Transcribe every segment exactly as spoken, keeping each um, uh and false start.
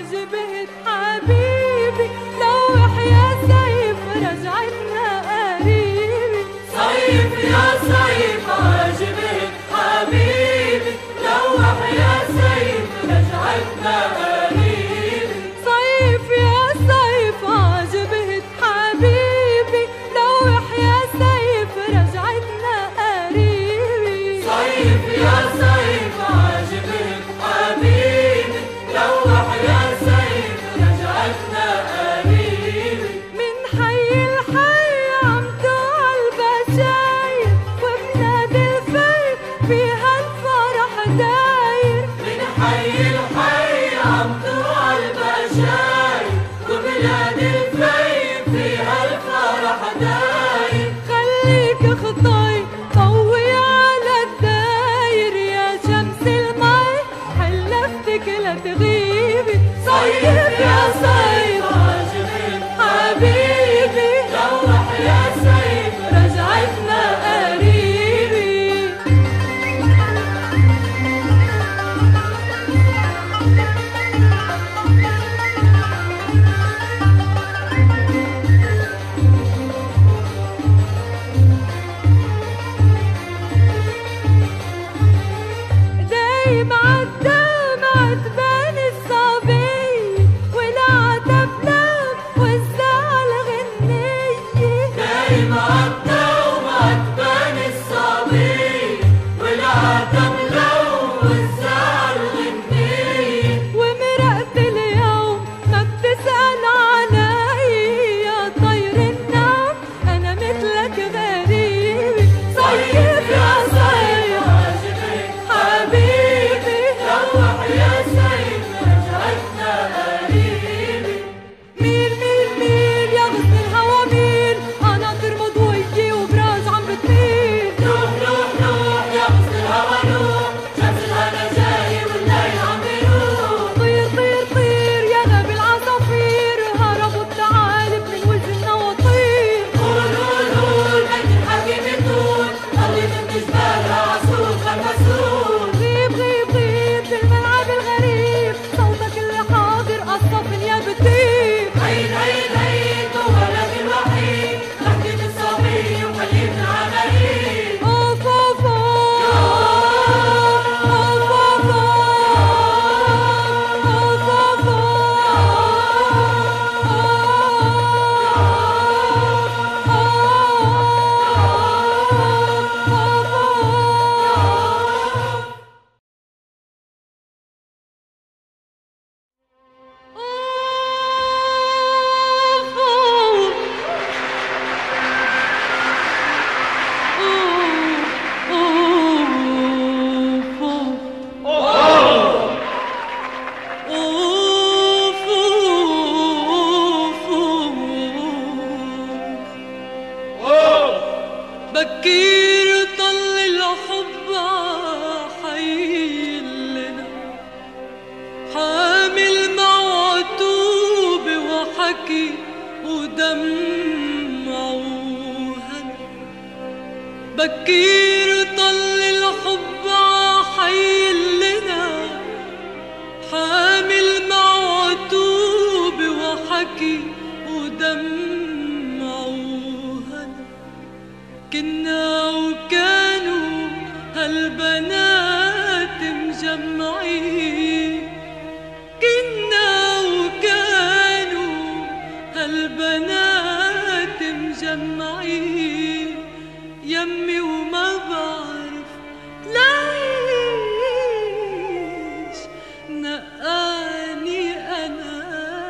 عجبت حبيبي لوح يا سيف رجعتنا قريبي. صيف يا صيف عجبت حبيبي لوح يا سيف رجعتنا قريبي. صيف يا صيف عجبت حبيبي لوح يا سيف رجعتنا قريبي. صيف يا صيف عجبت حبيبي لوح يا سيف رجعتنا قريبي. من حي الحي عم توع البشاير وبلاد الفير فيها الفرح داير. من حي الحي عم توع البشاير وبلاد الفير فيها الفرح داير. خليك خطاي ضوي على الداير يا شمس المي حلفتك لا تغيبي. صيف يا صيف عجبت حبيبي لوح يا سيف رجعتنا قريبي. دايم عالدم عتبان الصبي والعتب نام والزعل غنية. دايم عالدوم عتبان الصبي والعتب لو والزعل غنية. ومرقت اليوم ما بتسأل علي يا طير النوم أنا مثلك غريبي. صيف يا صيف عجبت حبيبي لوح يا سيف رجعتنا قريبي. مين مين مين يا غصن الهوا مين قناطر مضوية وبراج عم بتميل. نوح نوح نوح يا غصن الهوا نوح شمس الهنا جاي والليل عم بيروح. طير طير طير يا غبي العصافير هربوا الثعالب من وجهنا وطير. قول قول قول بيت الحكيم يطول طلت بجبالها عصفور خمسون. غيب غيب غيب في الملعب الغريب صوتك اللي حاضر قصف يا بتطير. عيد عيد عيد ولد الوحيد ضحكة الصبي وخليتنا عمايل. أوف أوف أوف أوف أوف أوف أوف بكير طل الحب عحيلنا حامل معتوب وحكي ودمع وهنا. بكير طل الحب عحيلنا حامل معتوب وحكي ودمع وهنا. كنا وكانوا هالبنات مجمعين. كنا وكانوا هالبنات مجمعين يمي وما بعرف ليش نقاني أنا.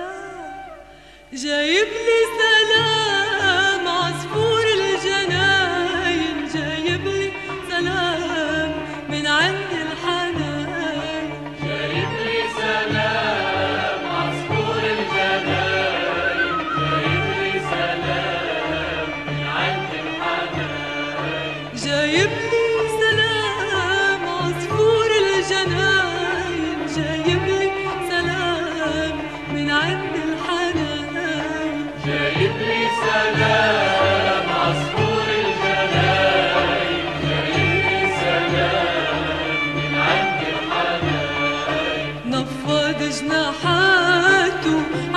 جايب لي سلام عصفور الجناين جايب لي سلام من عند الحناين.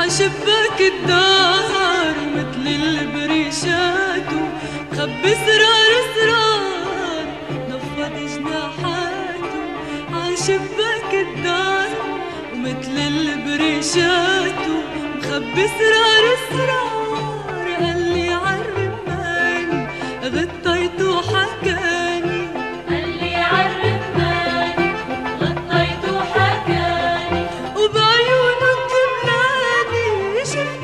عشباك الدار مثل البريشات مخبي اسرار اسرار نفض جناحاته عشباك الدار ومثل البريشات مخبي اسرار اسرار قالي عالرماني غطيته وحكاني قالي عالرماني غطيته وحكاني وبعيونه التملاني شفت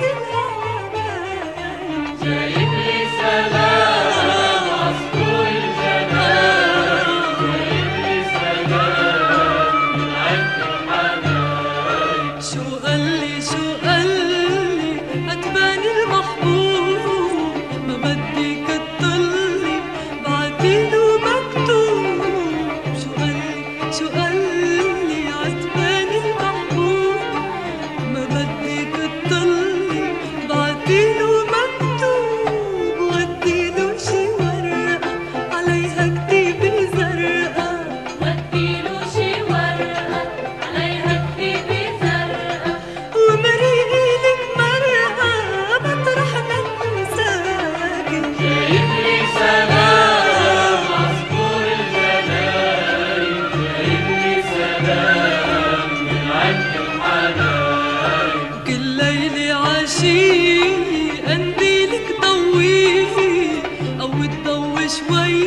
الهوايا جايب لي سلام عصفور الجنان جايب لي سلام من عند الحنان شو قالي شو قالي عتباني المحبوب ما بدي كتطلي بعتيله مكتوب شو قالي شو قالي عتباني المحبوب ما بدي كتطلي بعتيله مكتوب وديله شي ورقة عليها كتيبة زرقاء وديله شي ورقة عليها كتيبة زرقاء ومريلك مرقة مطرح ما تنساكي جايب لي سلام عصفور الجناين جايب لي سلام من عند الحنان كل ليلة عشية قنديلك ضويه أو تضوي شوي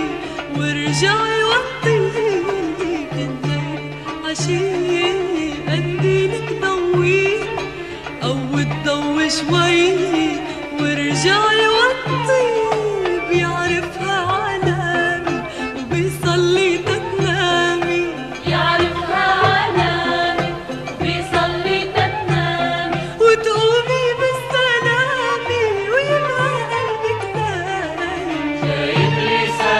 وارجعي وطيه كل ليلة عشية قنديلك ضويه أو تضوي شوي وارجعي وطيه بيعرفها علامي وبيصلي تتنامي يعرفها علامي وبيصلي تتنامي وتقومي بالسلامة ويبقى قلبك نايم جايب لي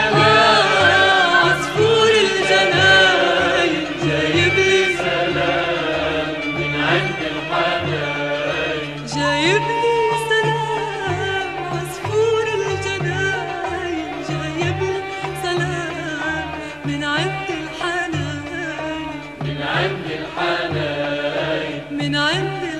سلام عصفور الجناين جايب لي سلام من عند الحنان جايب لي سلام عصفور الجناين جايب لي سلام من عند الحنان من عند الحنان من عند الحنان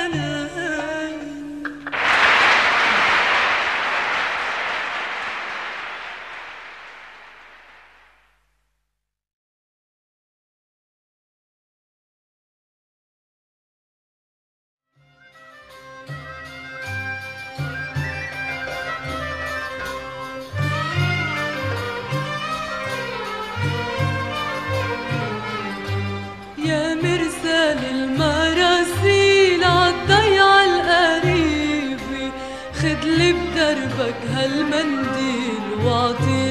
يا مرسال المراسيل عالضيعة القريبة خدلي بدربك هالمنديل واعطي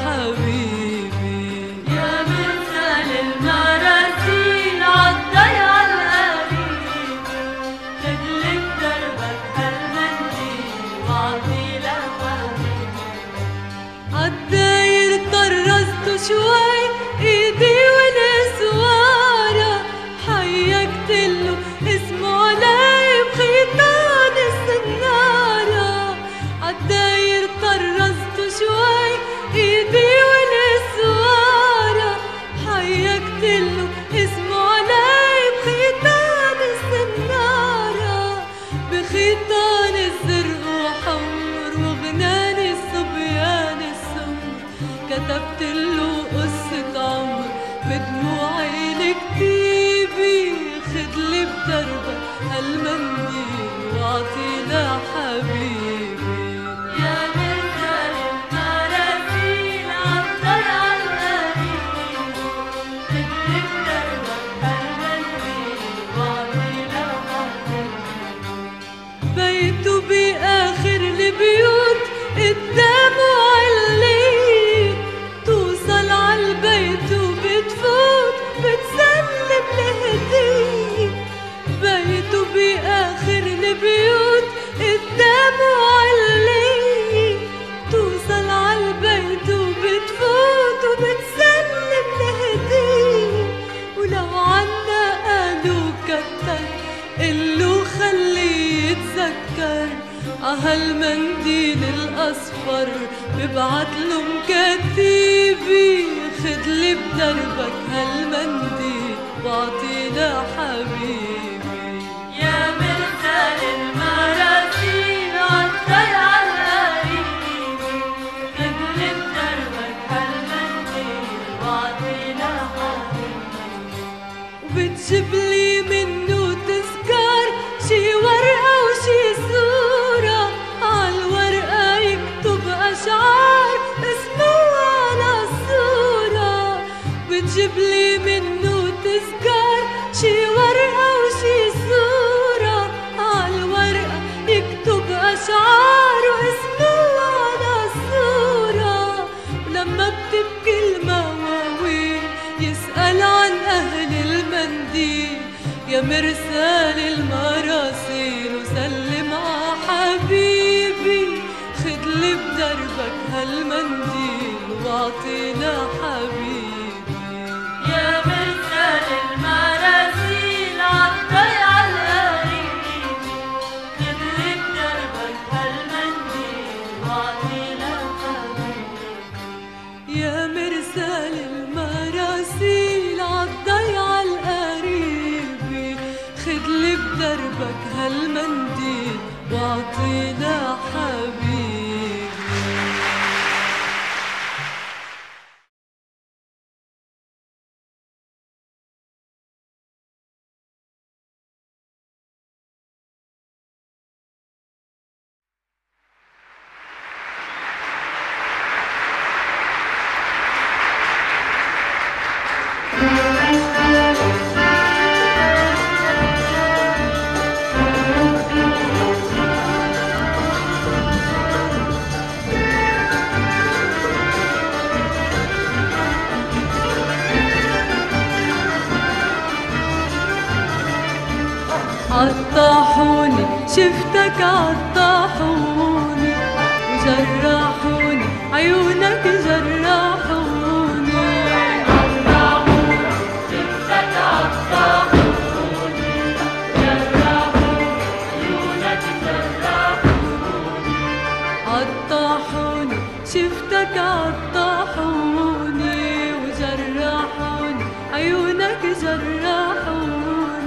لحبيبي يا مرسال المراسيل عالضيعة القريبة خدلي بدربك هالمنديل واعطي لحبيبي عالداير طرزته شوي ايدي والاسوارة حيكتله اسمه علي بخيطان السنارة عالداير طرزته شوي ايدي والاسوارة حيكتله اسمه علي بخيطان السنارة بخيطان الزرق وحمر وغناني الصبيان السمر كتبت له قصة عمر بدموعي الكتيبة خدلي بدربك هالمنديل واعطي لحبيبي يا مرسال المراسيل عالضيعة القريبة خدلي بدربك هالمنديل واعطي لحبيبي بيته بآخر البيوت قدامه عليت توصل عالبيت وبتفوت بتسلم لهدية بيته بآخر البيوت قدامه عليت توصل عالبيت وبتفوت وبتسلم لهدية ولو عنا قالوا كتر قلو خليه يتذكر عهالمنديل الأصفر ببعتله مكتيبي خدلي بدربك هالمنديل واعطي لحبيبي يا مرسال بتجيبلي منه تذكار شي ورقة وشي صورة، عالورقة يكتب أشعار اسمه على الصورة. بتجيبلي منه تذكار شي ورقة وشي صورة، عالورقة يكتب أشعار واسمه على الصورة. ولما بتبكي المواويل يسأل عن أهل المنديل، يا مرسال المراسيل وسلم ع حبيبي، خدلي بدربك هالمنديل واعطينا حبيبي. يا مرسال المراسيل عالضيعة القريب، خدلي بدربك هالمنديل واعطينا حبيبي. يا مرسال المراسيل عالضيعة القريبة، خدلي بدربك هالمنديل واعطينا حبيبي. عالطاحوني شفتك عالطاحوني وجرحوني عيونك جرحوني. عالطاحوني شفتك عالطاحوني جرحوني عيونك جرحوني. عالطاحوني شفتك عالطاحوني وجرحوني عيونك جرحوني.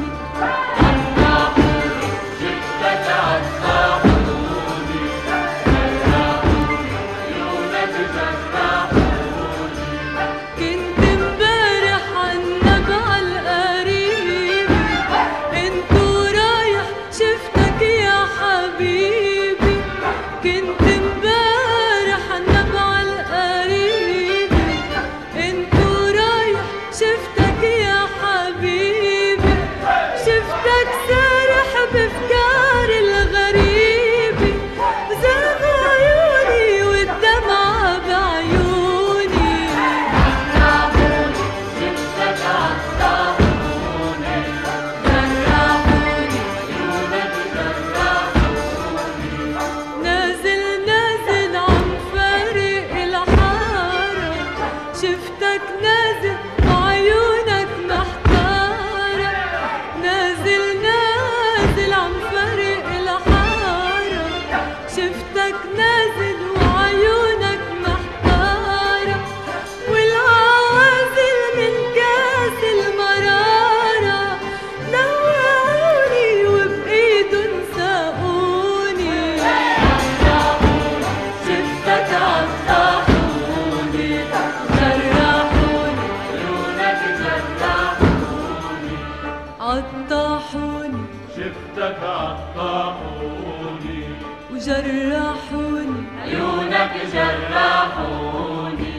عالطاحوني شفتك عالطاحوني وجرحوني عيونك جرحوني.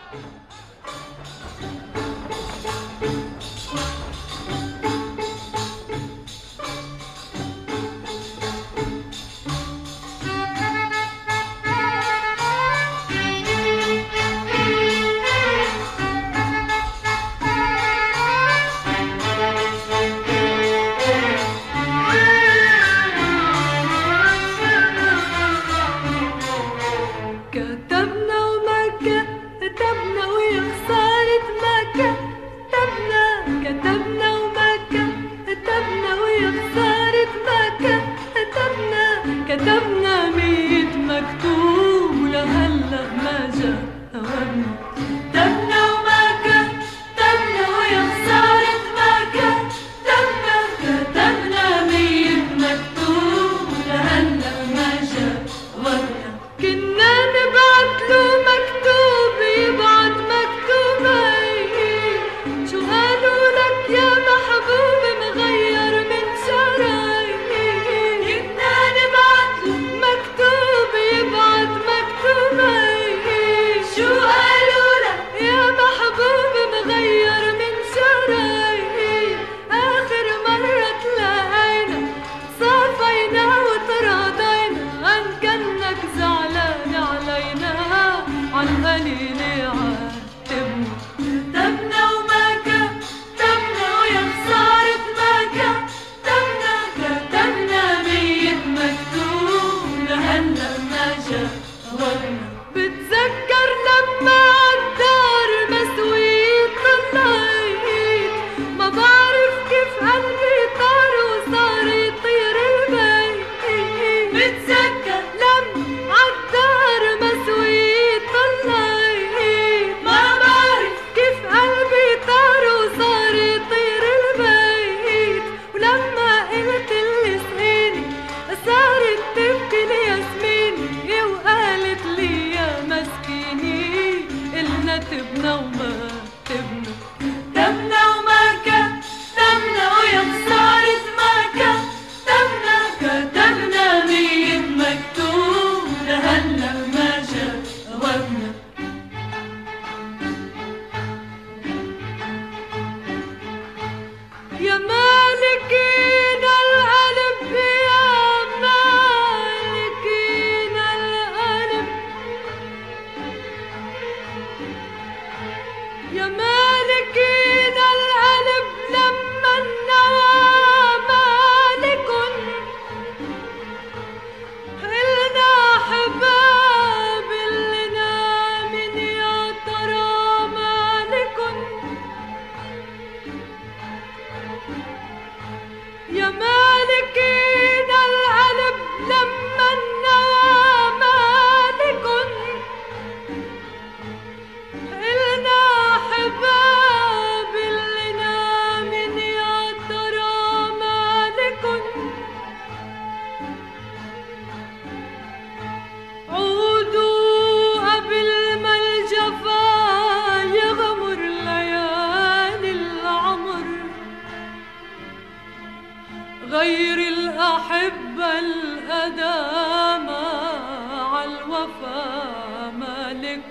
غير الأحبة الأدامى عالوفا مالك.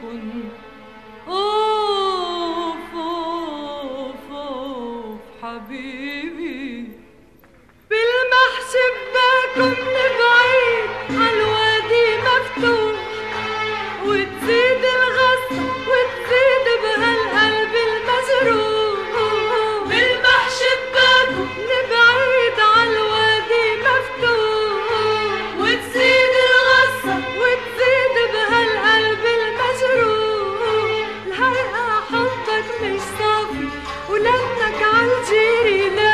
أوف أوف أوف حبيبي بالمحشب باكم من بعيد عالوادي مفتوح، وتزيد الغصة وتزيد بهالقلب المجروح. بالمحشب باكم من بعيد عالوادي مفتوح، وتزيد الغصة وتزيد بهالقلب المجروح. الحقيقة حبك مش صافي ولنك عالجيري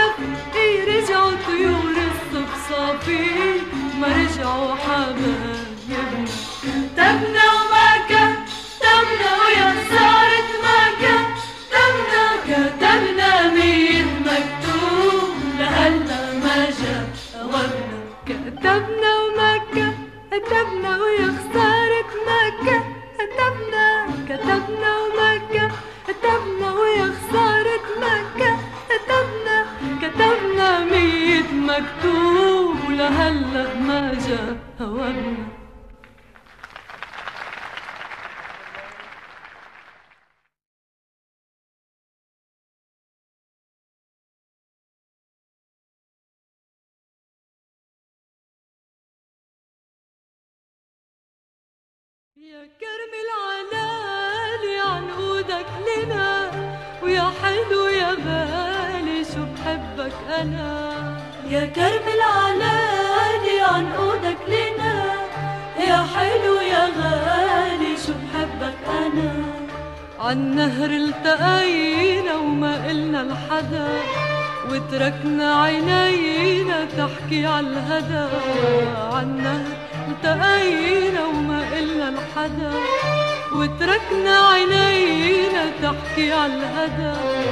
يا كرم العلالي عنقودك لنا، ويا حلو يا غالي شو بحبك أنا. يا كرم العلالي عنقودك لنا، يا حلو يا غالي شو بحبك أنا. عالنهر التقينا وما قلنا لحدا، وتركنا عينينا تحكي عالهدى. عالنهر التقينا وما قلنا لحدا، وتركنا عينينا تحكي عالهدى.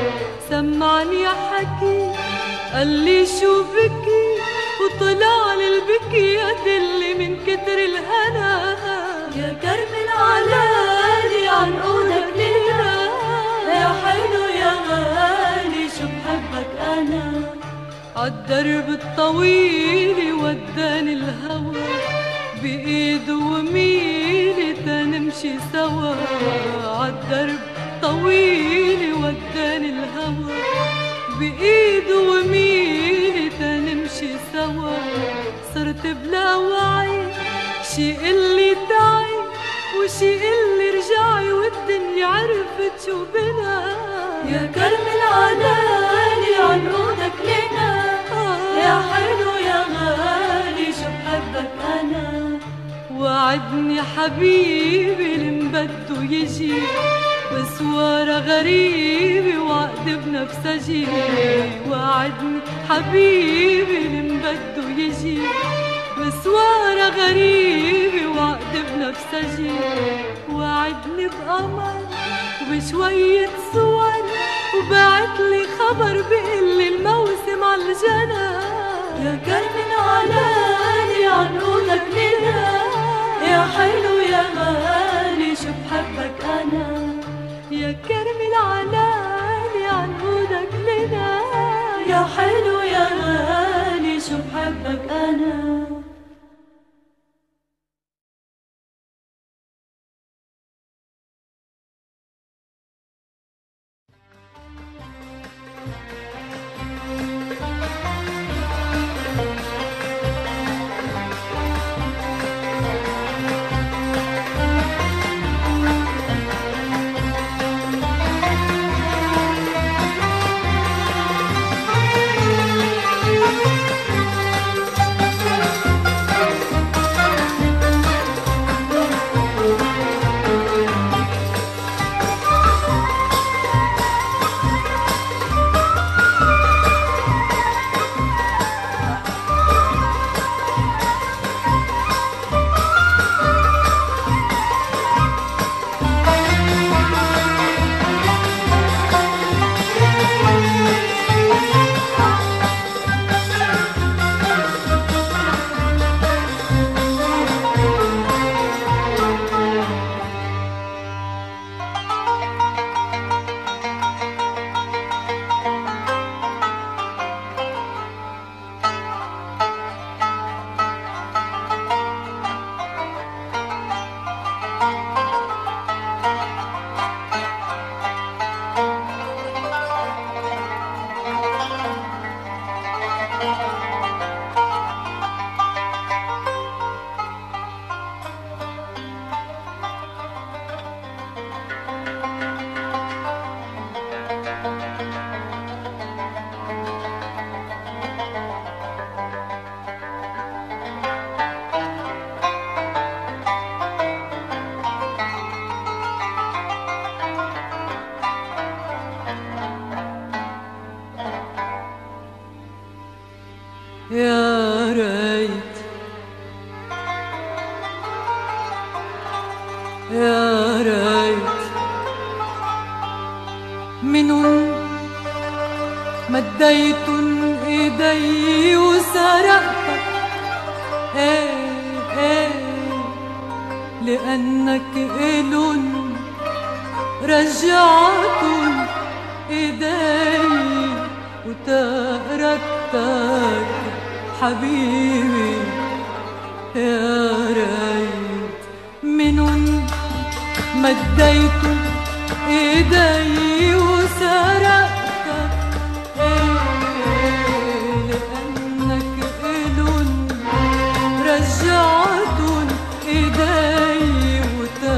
سمعني حكي قالي شو بكي، وطلع لي البكي يدلي من كتر الهنا. يا كرم العلالي عنقودك لنا، يا حلو يا غالي شو بحبك أنا. عالدرب الطويل وداني الهوى، بإيده وميلي تنمشي سوا. عالدرب طويل وداني الهوى، بإيده وميلي تنمشي سوا. صرت بلا وعي، شي قلي تعي وشي قلي رجعي، والدنيا عرفت شو بنا. يا كرم العلالي عنقودك لنا، يا حلو يا غالي شو بحبك أنا. وعدني حبيبي لمبده يجي، بسوارة غريبة وعقد بنفسجي. وعدني حبيبي لمبده يجي، بسوارة غريبة وعقد بنفسجي. وعدني بقمر وبشوية صور، وبعتلي خبر بقلي الموسم عالجنى. يا كرم العلالي عنقودك لنا، يا حلو يا غالي شو بحبك أنا. يا كرم العلالي عنقودك لنا، يا حلو يا غالي شو بحبك أنا. يا ريت يا ريت منن مديتن ايدي وسرقتك، ايه ايه لأنك إلن رجعتن ايدي وتركتك حبيبي. يا ريت منن مديت ايدي وسرقتك، إيه لأنك إلن رجعتن ايدي وتركتك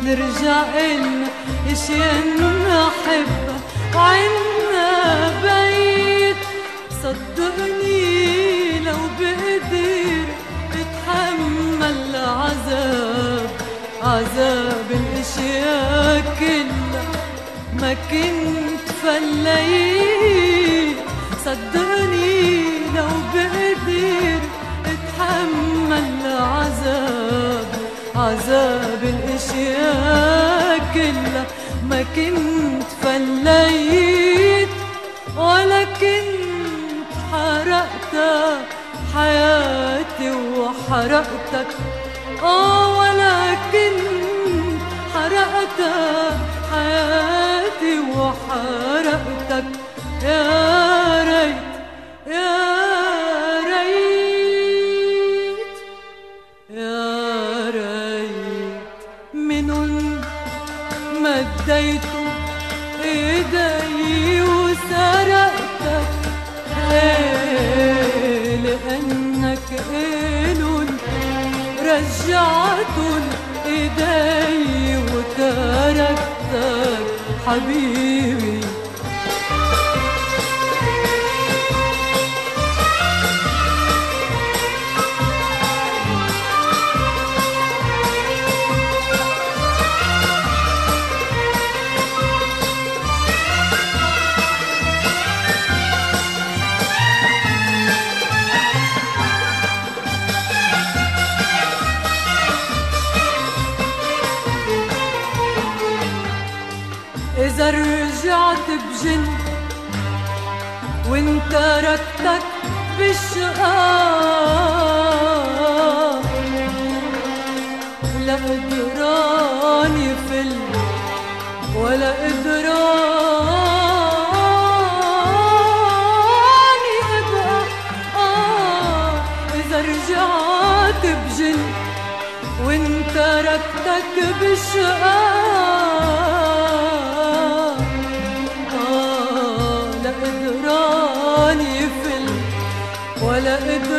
ونرجع إلنا اشياء نحبها وعنا بيت. صدقني لو بقدر اتحمل عذاب عذاب الاشياء كلها ما كنت فليت. صدقني لو بقدر اتحمل عذاب عذاب الاشياء كلها ما كنت فليت. ولا كنت حرقتك حياتي وحرقتك اه ولا كنت حرقتك حياتي وحرقتك. يا ريت يا ريت يا ريت منن مديته ايدي وسرقتك. ايه لانك إلن رجعتن ايدي وتركتك حبيبي. إذا رجعت بجن وإن تركتك بالشقاء لا قدران يفل ولا قدران يبقى. آه إذا رجعت بجن وإن تركتك بالشقاء ولا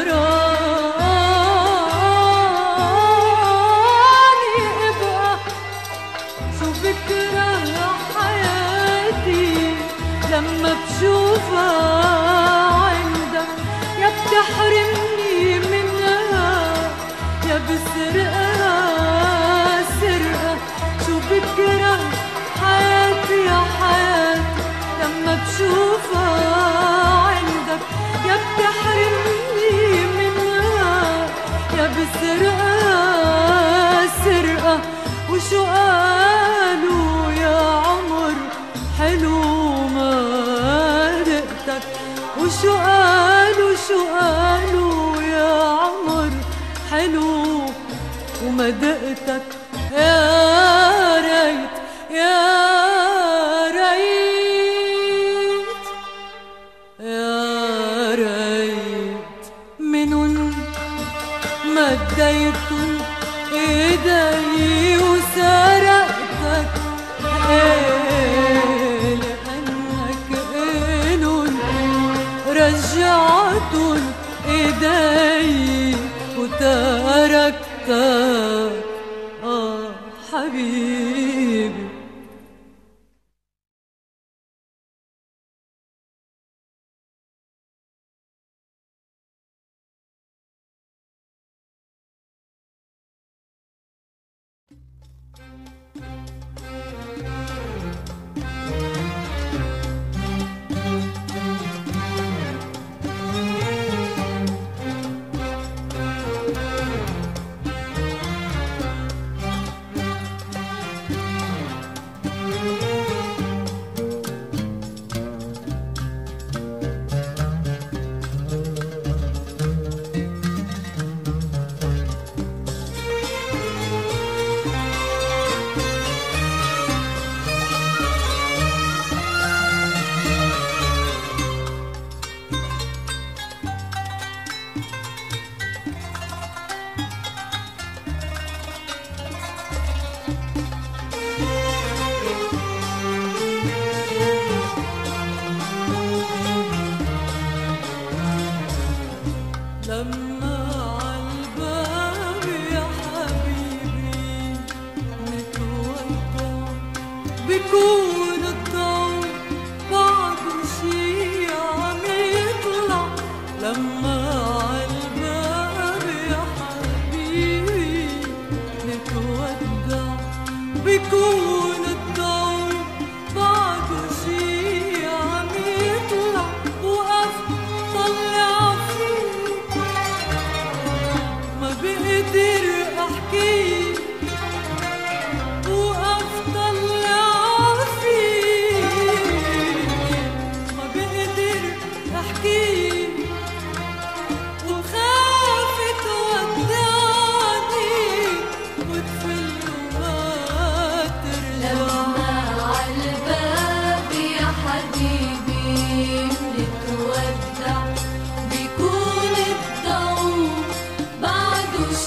قدران يبقى. شو بكره حياتي لما بشوفها عندك. يا بتحرمني منها يا بسرقها سرقة. شو بكره حياتي يا حياتي لما بشوفها عندك. يا بتحرمني منها يا بسرقة سرقة. وشو قالوا يا عمر حلو ما دقتك. وشو قالوا شو قالوا يا عمر حلو وما دقتك. يا ريت يا ريت يا ريت منن مديتن ايدي وسرقتك. ايه لانك إلن رجعتن ايدي وتركتك اه حبيبي.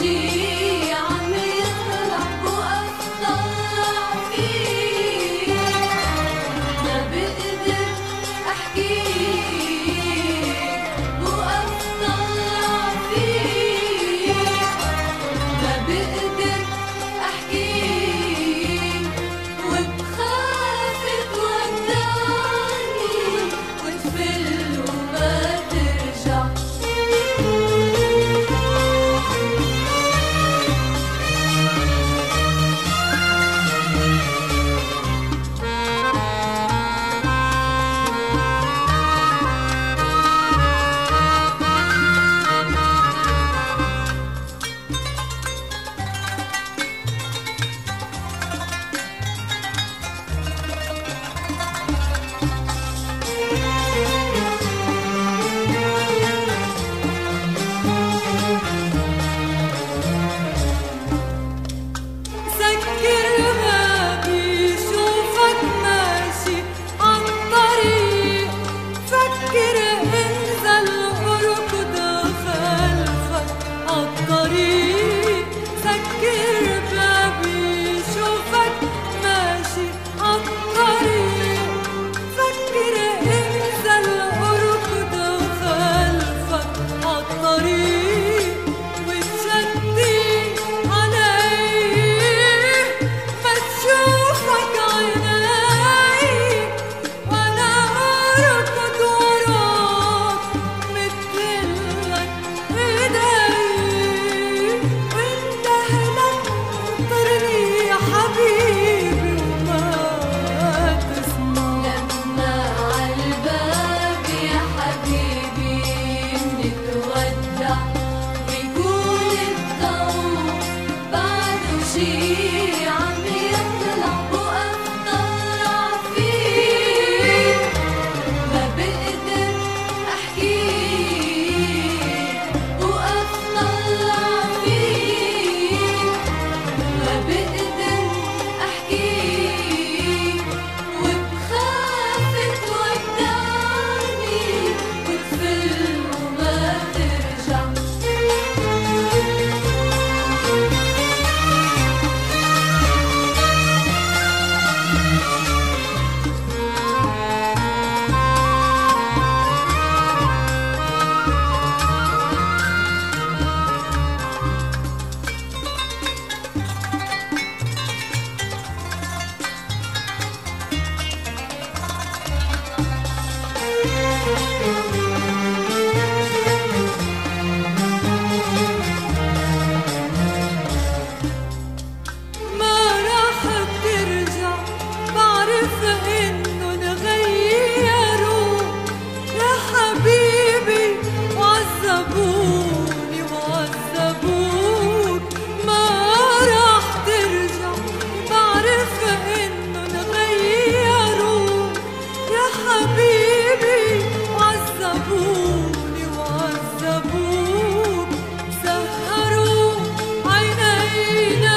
شي عم يطلع وقف طلع فيه ما بقدر أحكيه وقف طلع فيه ما بقدر أحكيه وبخاف تودعني وتفل وما ترجع سكر بابي شوفك ماشي عالطريق فكر انزل اركض خلفك عالطريق سكر بابي شوفك ماشي عالطريق فكر انزل اركض خلفك عالطريق وتشدي علي ما تشوفك عيني وانا اركض وراك مدلك ايدي وانت هلك انطرني يا حبيبي وما تسمع لما عالباب يا حبيبي منتودع بيكون الضوء بعده شي عم يطلع وقف طلع فيه ما بقدر أحكيه وقف طلع فيه ما بقدر أحكيه وبخاف تودعني وتفل وما ترجع ما راح بترجع بعرف انه نغيروا يا حبيبي وعذبوني وعذبوك ما راح ترجع بعرف انه نغيروا يا حبيبي وعذبوني وعذبوك سهروا عينينا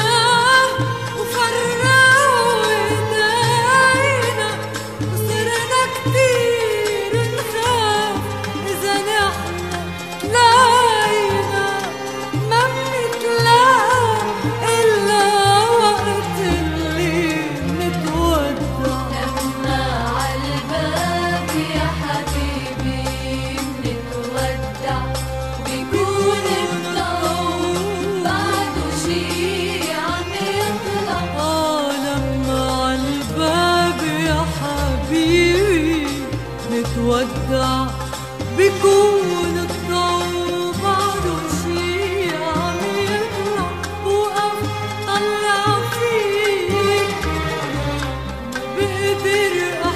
وفرقوا ايدينا وصرنا كتير نخاف اذا نحن تلاقينا ما منتلاقى الا وقت اللي نتودع لما عالباب يا حبيبي منتودع بيكون الضوء بعده شي عم يطلع آه لما عالباب يا حبيبي نتودع بيكون الضوء بعده شي عم يطلع وقف طلع فيك ما بقدر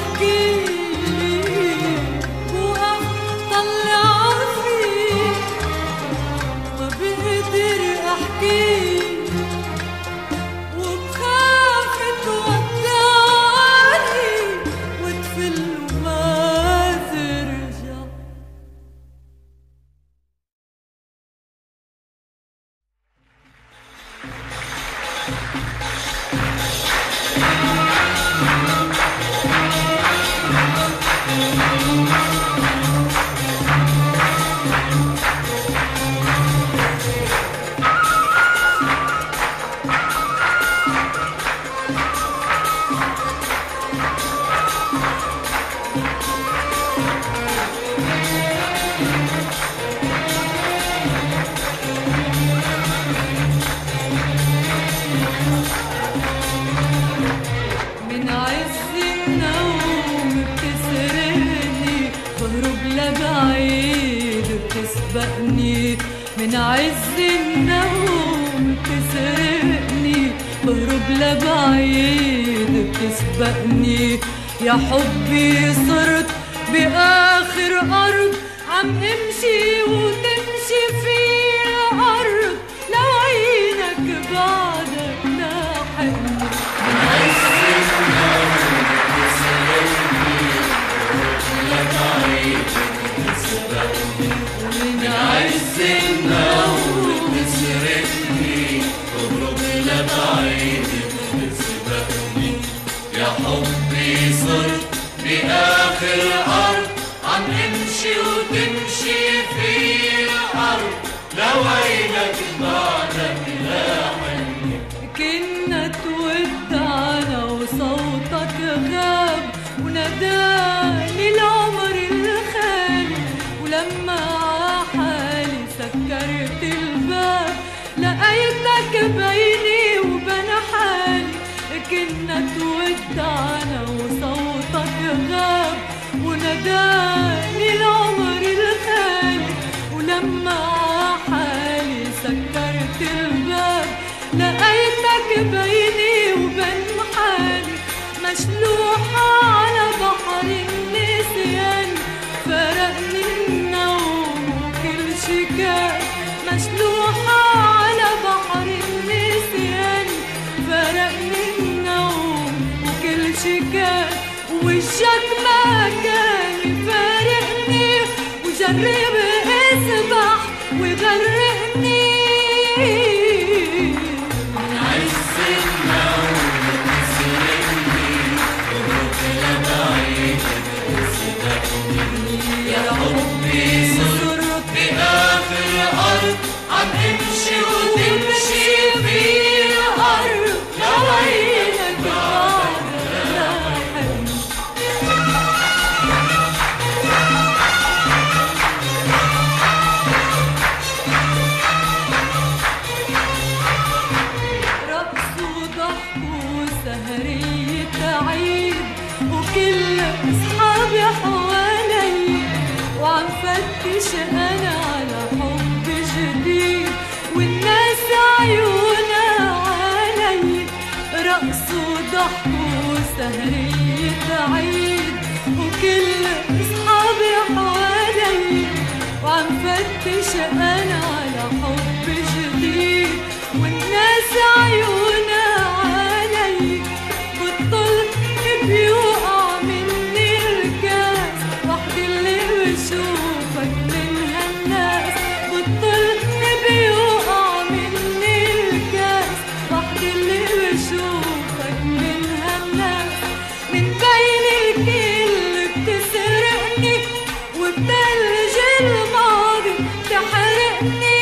احكيك وقف طلع فيك ما بقدر احكيك وبخاف تودعني وتفل وما ترجع عز النوم تسرقني، بهرب لبعيد بتسبقني. يا حبي صرت بآخر أرض عم امشي وتمشي في الأرض، لو عينك بعدك لاحقني. عز النوم تسرقني، لبعيد بتسبقني. من عز النوم تسرقني، تهرب لبعيد بتسبقني. يا حبي صرت بآخر أرض عم امشي وتمشي في الأرض، لو عينك بعدك لاحقني. كنا تودعنا وصوتك غاب، وناداني العمر الخالي، ولما عحالي سكرت الباب لقيتك بيني وبين حالي. كنا تودعنا وصوتك غاب، وناداني العمر الخالي، ولما عحالي سكرت الباب لقيتك بيني وبين حالي. مشلوحة على بحر النسيان، فرقني النوم وكل شي كان. مشلوحة على بحر النسيان، فرقني النوم وكل شي كان. ووشك ما كان يفارقني، وجرب اسبح وغرقني. من عز النوم تسرقني، تهرب لبعيد بتسبقني. يا حبي صرت بآخر أرض عم امشي وتمشي في الأرض، لو عينك بعدك لاحقني. رقص وضحك وسهرية عيد، وكل أصحابي حوالي، وعم فتش أنا على حب جديد، والناس عيونها علي. رقص وضحك وسهرية عيد، وكل أصحابي حوالي، وعم فتش أنا على حب جديد، والناس عيونها علي. بطلت بيوقع مني الكاس، وحدي اللي بشوفك من هالناس. بطلت بيوقع مني الكاس، وحدي اللي بشوفك من هالناس. من بين الكل بتسرقني، وبتلج الماضي تحرقني.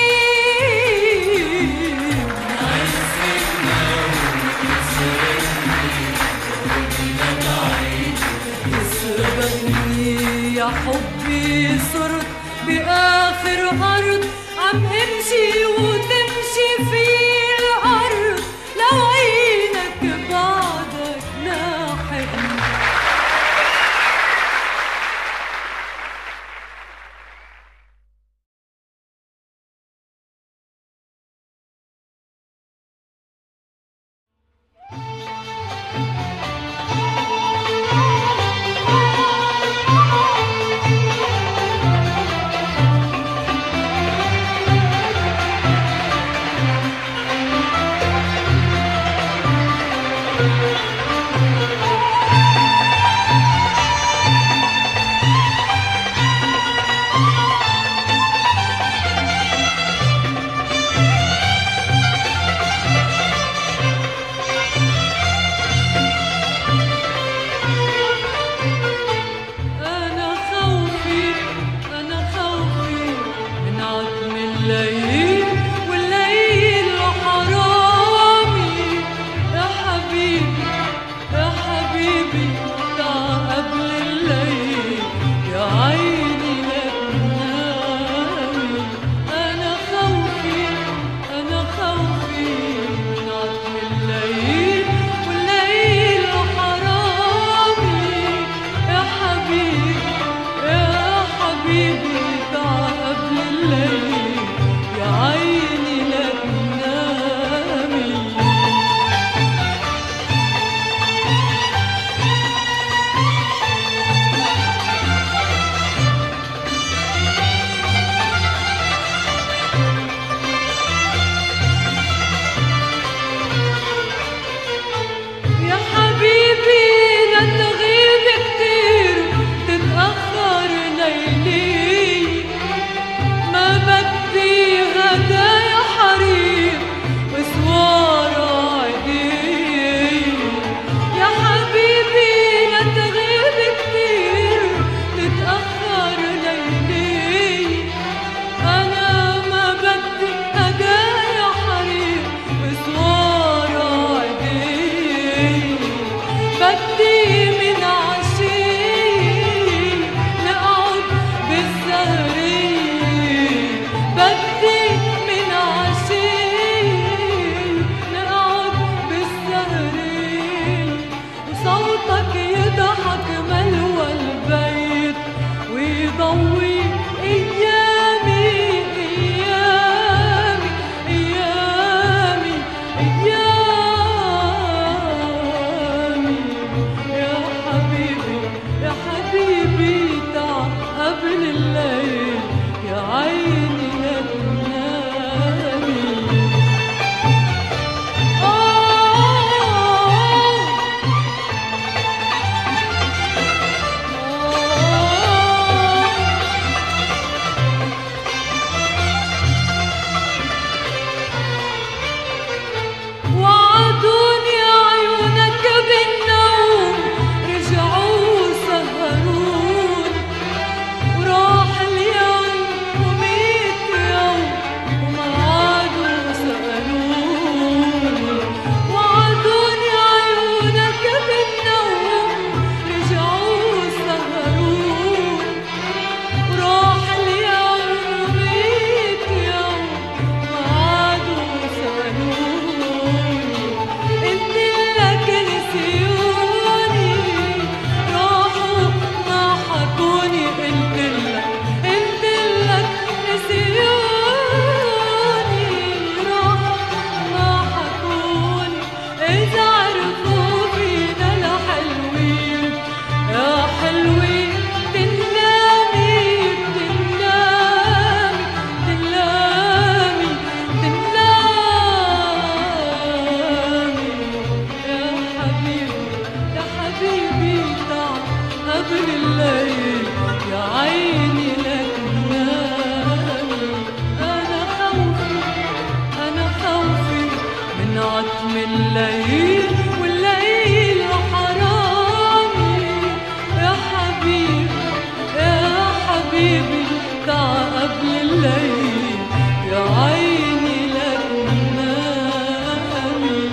الليل والليل حرامي يا حبيبي يا حبيبي تعا قبل الليل يا عيني لك نامي.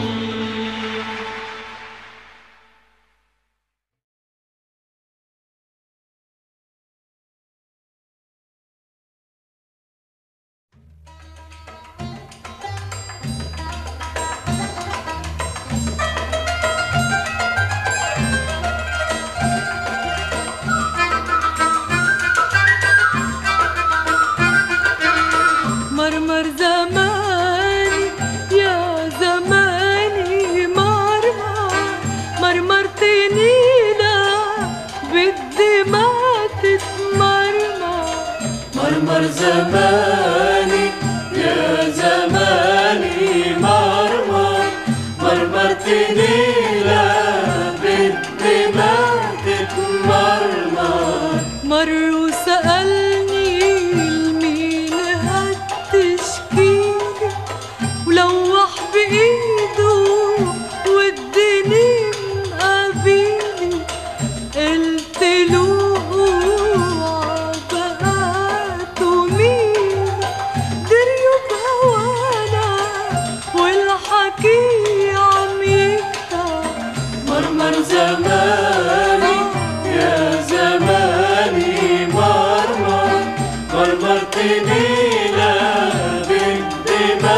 مرمر زماني يا زماني مرمر مرمرتني لا بدي ما تتمرمر. مرمر زماني يا زماني مرمر مرمرتني لا بدي ما تتمرمر. مر وسألني المين هالتشكيلة ولوح بإيده وادني مقابيلي قلت له عبقات ومين دريوا بهوانا والحكي عم يكتر. مرمر زماني يا زماني مرمر مرمرتني لا بدي ما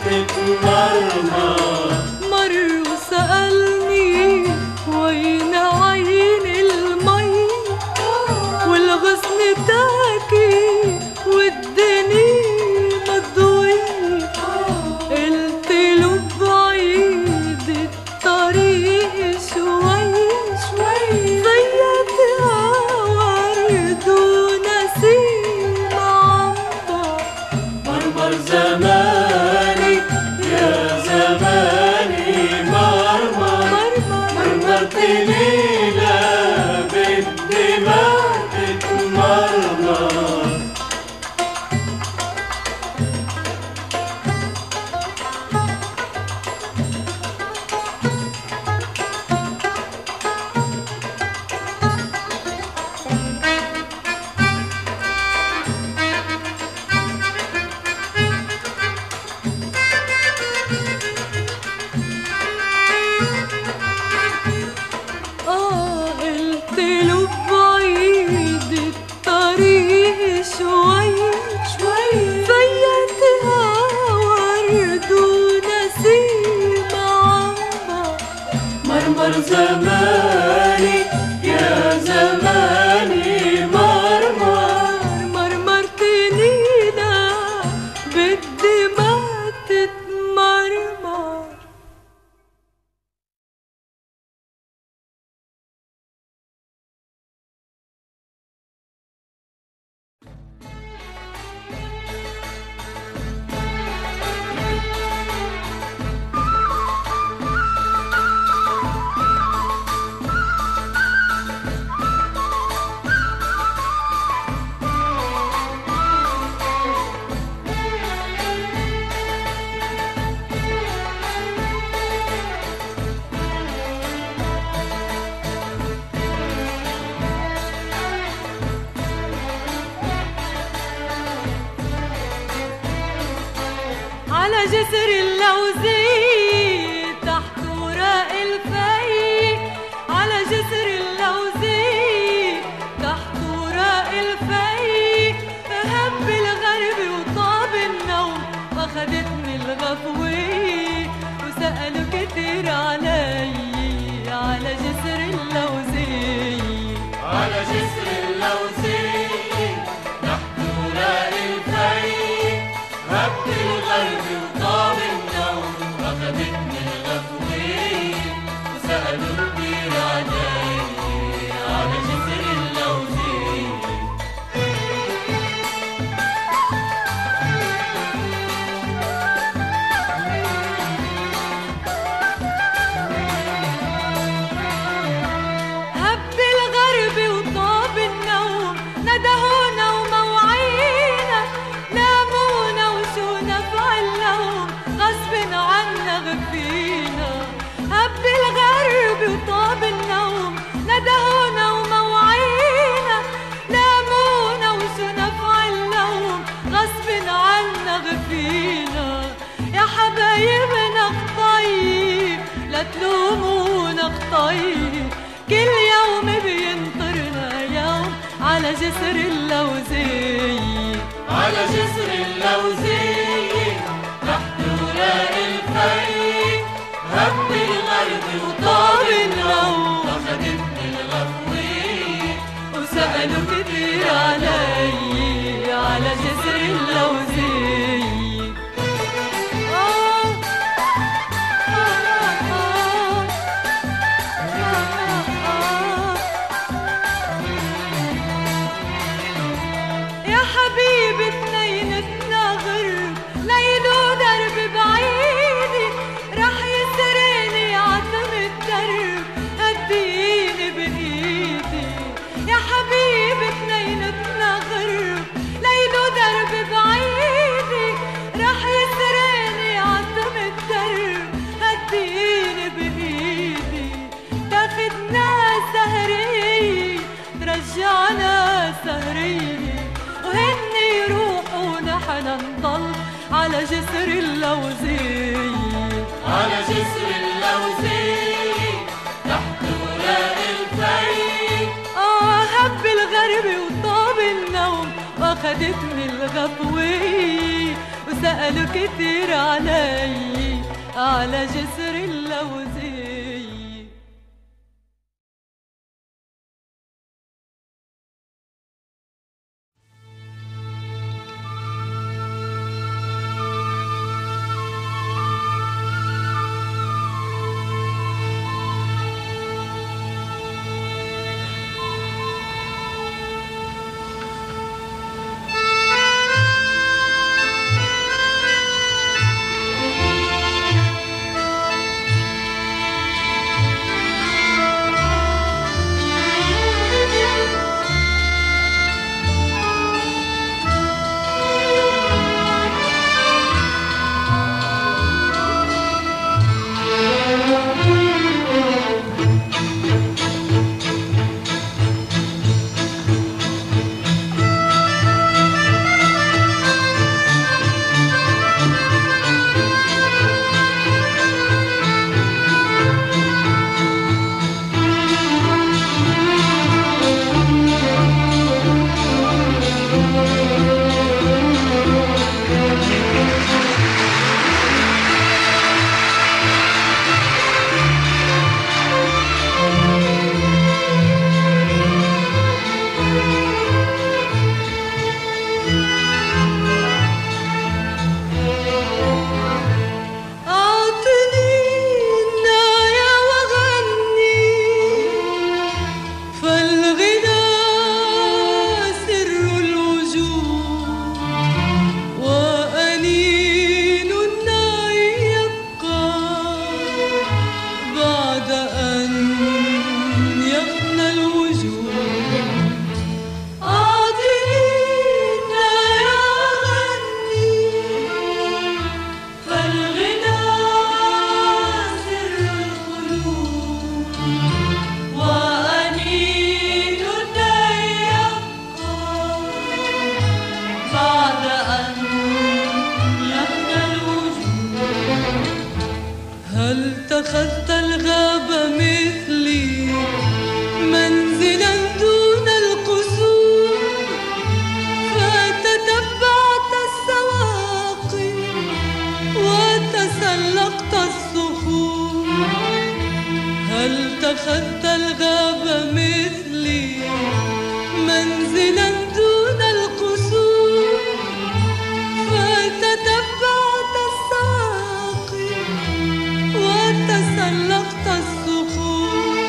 تتمرمر. مر وسألني وين عين المي والغصن تاكي والدني مضوي قلت له بعيد الطريق شوي شوي زيتها ورد ونسيم عنبر. مرمر زماني يا زماني مرمر مرمرتني لا بدي ما تتمرمر. آه قلت له بعيد الطريق شوي شوي زيتها ورد ونسيم عنبر. مرمر زماني يا زماني مرمر مرمرتني لا بدي ما تتمرمر. على جسر اللوزي تحت وراء الفي على جسر اللوزي تحت وراء الفي هب الغرب وطاب النوم أخذتني الغفوة وسألوا كتير علي على جسر اللوزي على جسر اللوزي تحت وراء الفي هب الغرب وطاب النوم أخذتني الغفوة وسألوا كتير علي على جسر اللوزي. هب الغرب وطاب النوم ندهونا وموعينا نامونا وشو نفعلنا لا تلومونا خطايا، كل يوم بينطرنا يوم على جسر اللوزية، على جسر اللوزية تحت وراء الفي، هب الغرب وطاب النوم أخدتني الغفوية، وسألوا كتير علي على جسر اللوزية. آه آه آه آه آه. يا حبيبي اتنينتنا غرب ليلو درب بعيدي، رح يسرقني عتم الدرب هديني بإيدي. يا حبيبي اتنينتنا غرب ليلو درب بعيدي، رح يسرقني عتم الدرب هديني بإيدي. تاخدنا سهرية ترجعنا سهرية، وهني يروحوا ونحن نضل على جسر اللوزية، على جسر اللوزية تحت وراء الفي. آه هب الغرب وطاب النوم واخدتني الغفوية، وسألوا كتير علي على جسر اللوزية. اتخذت الغابة مثلي منزلا دون القصور، فتتبعت السواقي وتسلقت الصخور. هل اتخذت الغابة مثلي منزلا دون القصور، فتتبعت السواقي وتسلقت الصخور.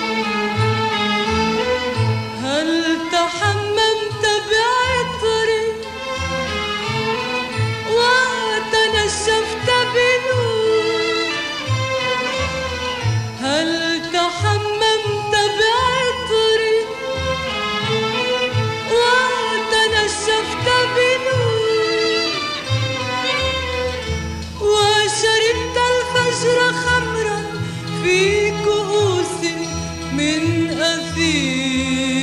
هل تحممت بعطري وتنشفت بنور، هل تحممت بعطري وتنشفت بنور، وشربت الفجر خمرا في كؤوس من أثير.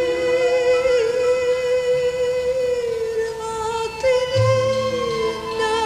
أعطني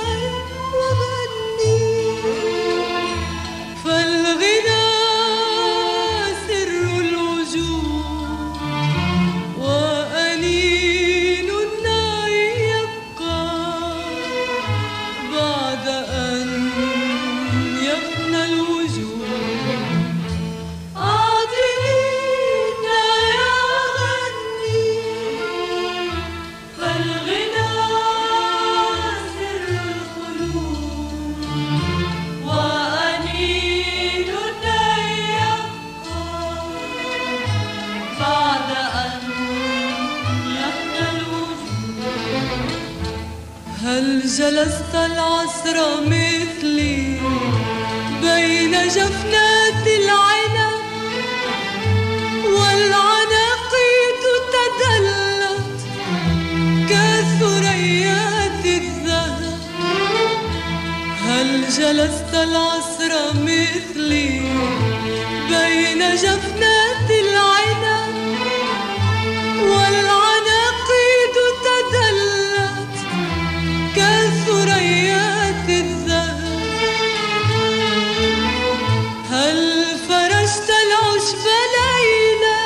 هل جلست العصر مثلي بين جفنات العنب والعناقيد تدلت كثريات الذهب؟ هل جلست العصر مثلي بين جفنات العنب والعناقيد تدلت كثريات الذهب؟ هل فرشت العشب ليلا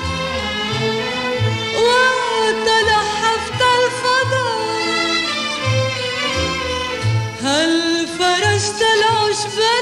وتلحفت الفضاء؟ هل فرشت العشب